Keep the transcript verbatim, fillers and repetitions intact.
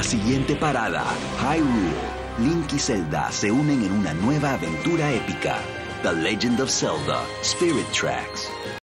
la siguiente parada, Hyrule. Link y Zelda se unen en una nueva aventura épica. The Legend of Zelda: Spirit Tracks.